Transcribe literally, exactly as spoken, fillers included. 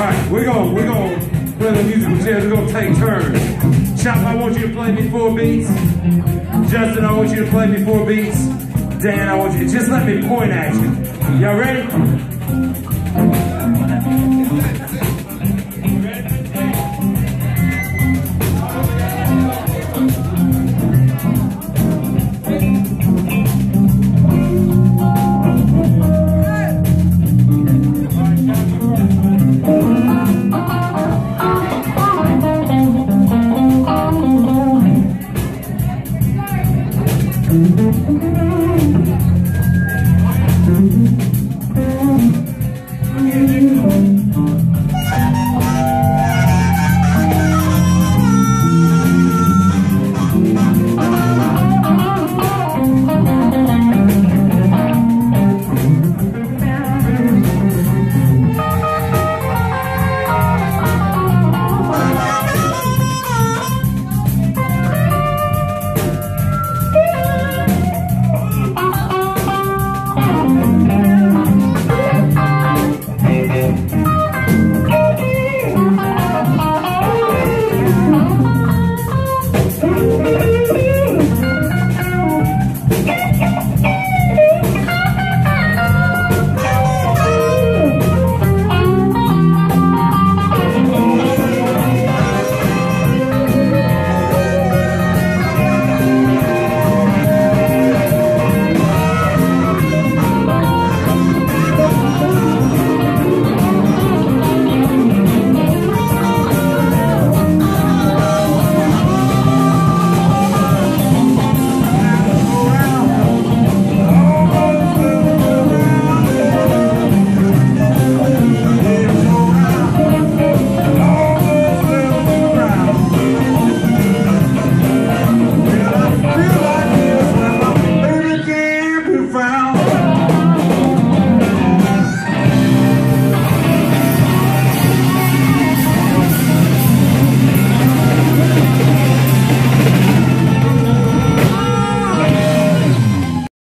right, we're gonna we're gonna play the musical chairs. We're gonna take turns. Chop, I want you to play me four beats. Justin, I want you to play me four beats. Dan, I want you to just let me point at you. Y'all ready?